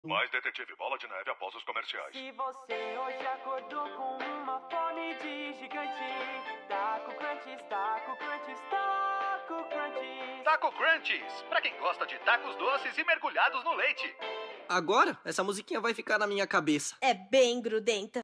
Mais Detetive Bola de Neve após os comerciais. Se você hoje acordou com uma fome de gigante, Taco Crunchies, Taco Crunchies, Taco Crunchies. Taco Crunchies, pra quem gosta de tacos doces e mergulhados no leite. Agora, essa musiquinha vai ficar na minha cabeça. É bem grudenta.